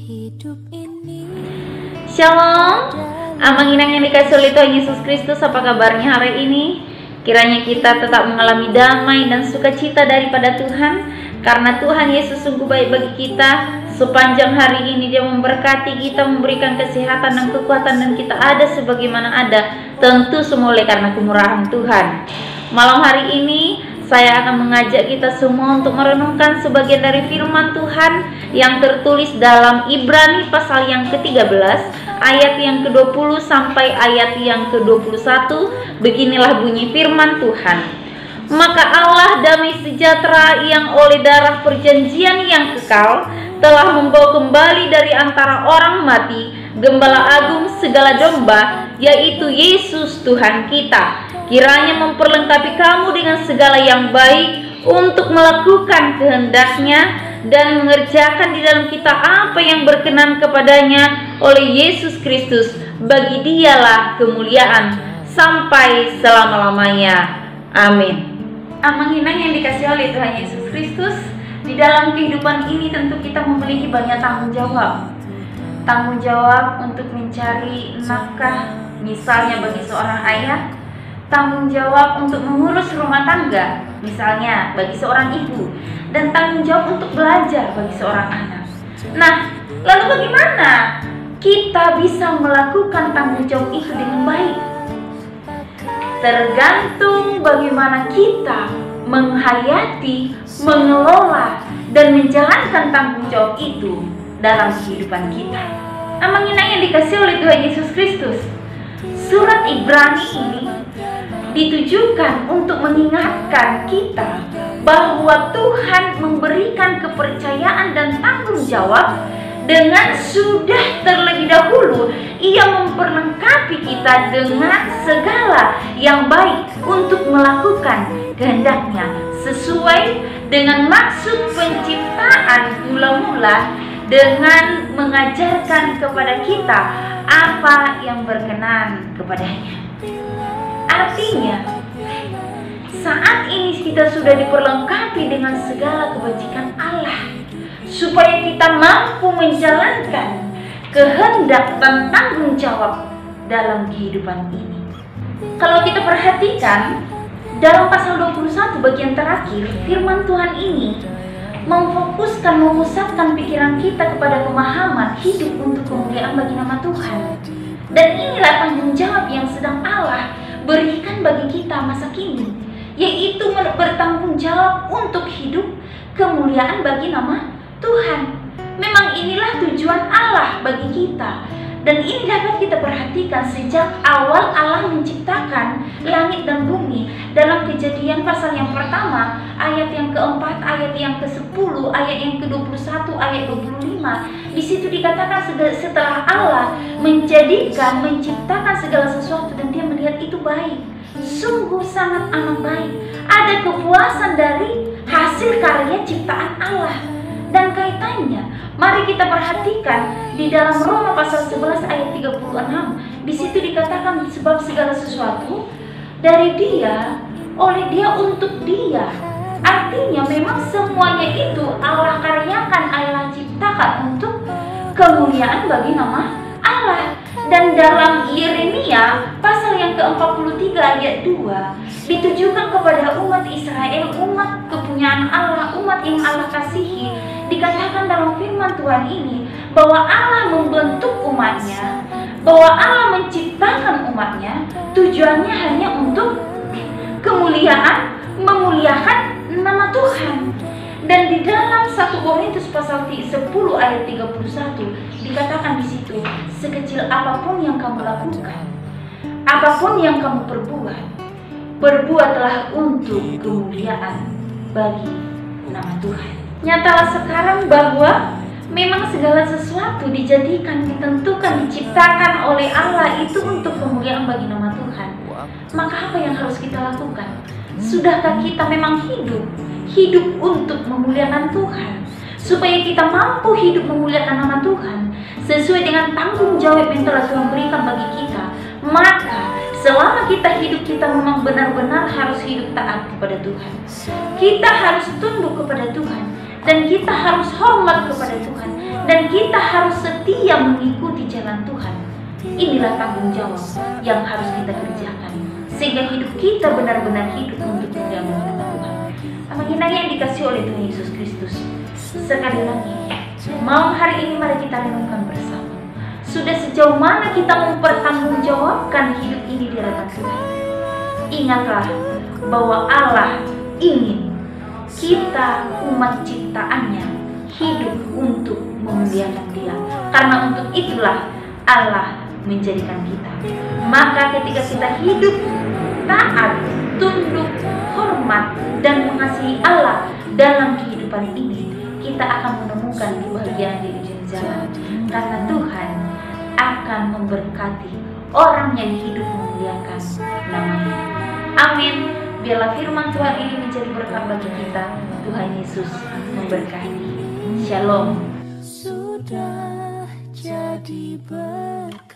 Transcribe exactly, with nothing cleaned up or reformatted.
Shalom, Amang Inang yang dikasih oleh Tuhan Yesus Kristus, apa kabarnya hari ini? Kiranya kita tetap mengalami damai dan sukacita daripada Tuhan, karena Tuhan Yesus sungguh baik bagi kita. Sepanjang hari ini Dia memberkati kita, memberikan kesehatan dan kekuatan, dan kita ada sebagaimana ada, tentu semua oleh karena kemurahan Tuhan. Malam hari ini saya akan mengajak kita semua untuk merenungkan sebagian dari firman Tuhan yang tertulis dalam Ibrani pasal yang ke tiga belas ayat yang ke dua puluh sampai ayat yang ke dua puluh satu. Beginilah bunyi firman Tuhan. Maka Allah damai sejahtera yang oleh darah perjanjian yang kekal telah membawa kembali dari antara orang mati Gembala agung segala domba, yaitu Yesus Tuhan kita. Kiranya memperlengkapi kamu dengan segala yang baik untuk melakukan kehendaknya dan mengerjakan di dalam kita apa yang berkenan kepadanya oleh Yesus Kristus. Bagi Dialah kemuliaan sampai selama-lamanya. Amin. Amang Inang yang dikasih oleh Tuhan Yesus Kristus, di dalam kehidupan ini tentu kita memiliki banyak tanggung jawab. Tanggung jawab untuk mencari nafkah, misalnya bagi seorang ayah. Tanggung jawab untuk mengurus rumah tangga, misalnya bagi seorang ibu. Dan tanggung jawab untuk belajar bagi seorang anak. Nah, lalu bagaimana kita bisa melakukan tanggung jawab itu dengan baik? Tergantung bagaimana kita menghayati, mengelola, dan menjalankan tanggung jawab itu dalam kehidupan kita. Amang Inang yang dikasih oleh Tuhan Yesus Kristus, surat Ibrani ini ditujukan untuk mengingatkan kita bahwa Tuhan memberikan kepercayaan dan tanggung jawab dengan sudah terlebih dahulu Ia memperlengkapi kita dengan segala yang baik untuk melakukan kehendaknya sesuai dengan maksud penciptaan mula-mula, dengan mengajarkan kepada kita apa yang berkenan kepadanya. Artinya, saat ini kita sudah diperlengkapi dengan segala kebajikan Allah, supaya kita mampu menjalankan kehendak dan tanggung jawab dalam kehidupan ini. Kalau kita perhatikan, dalam pasal dua puluh satu bagian terakhir, firman Tuhan ini memfokuskan, memusatkan pikiran kita kepada pemahaman hidup untuk kemuliaan bagi nama Tuhan. Dan inilah tanggung jawab yang sedang Allah berikan bagi kita masa kini, yaitu bertanggung jawab untuk hidup kemuliaan bagi nama Tuhan. Memang inilah tujuan Allah bagi kita, dan ini dapat kita perhatikan sejak awal Allah menciptakan langit dan bumi. Dalam Kejadian pasal yang pertama, ayat yang keempat, ayat yang ke sepuluh, ayat yang ke dua puluh satu, ayat dua puluh lima, di situ dikatakan setelah Allah menjadikan, menciptakan segala sesuatu dan Dia melihat itu baik, sungguh sangat amat baik. Ada kepuasan dari hasil karya ciptaan Allah. Dan kaitannya, mari kita perhatikan di dalam Roma pasal sebelas ayat tiga puluh enam. Di situ dikatakan sebab segala sesuatu dari Dia, oleh Dia, untuk Dia. Artinya memang semuanya itu Allah karyakan, Allah ciptakan untuk kemuliaan bagi nama Allah. Dan dalam Yeremia pasal yang ke empat puluh tiga ayat dua ditujukan kepada umat Israel, umat kepunyaan Allah, umat yang Allah kasihi. Dikatakan dalam firman Tuhan ini bahwa Allah membentuk umatnya, bahwa Allah menciptakan umatnya, tujuannya hanya untuk kemuliaan, memuliakan nama Tuhan. Dan di dalam satu Korintus pasal sepuluh ayat tiga puluh satu dikatakan di situ, sekecil apapun yang kamu lakukan, apapun yang kamu perbuat, perbuatlah untuk kemuliaan bagi nama Tuhan. Nyatalah sekarang bahwa memang segala sesuatu dijadikan, ditentukan, diciptakan oleh Allah itu untuk kemuliaan bagi nama Tuhan. Maka apa yang harus kita lakukan? Sudahkah kita memang hidup hidup untuk memuliakan Tuhan, supaya kita mampu hidup memuliakan nama Tuhan sesuai dengan tanggung jawab yang telah Tuhan berikan bagi kita? Maka selama kita hidup, kita memang benar-benar harus hidup taat kepada Tuhan. Kita harus tunduk kepada Tuhan, dan kita harus hormat kepada Tuhan, dan kita harus yang mengikuti jalan Tuhan. Inilah tanggung jawab yang harus kita kerjakan, sehingga hidup kita benar-benar hidup untuk memuliakan Tuhan. Amin yang dikasih oleh Tuhan Yesus Kristus. Sekali lagi, malam hari ini mari kita renungkan bersama. Sudah sejauh mana kita mempertanggungjawabkan hidup ini di hadapan Tuhan? Ingatlah bahwa Allah ingin kita umat ciptaannya hidup untuk memuliakan Dia. Karena untuk itulah Allah menjadikan kita. Maka ketika kita hidup taat, tunduk, hormat, dan mengasihi Allah dalam kehidupan ini, kita akan menemukan kebahagiaan di ujung jalan. Karena Tuhan akan memberkati orang yang hidup memuliakan namanya. Amin. Biarlah firman Tuhan ini menjadi berkat bagi kita. Tuhan Yesus memberkati. Shalom. Sudah jadi ber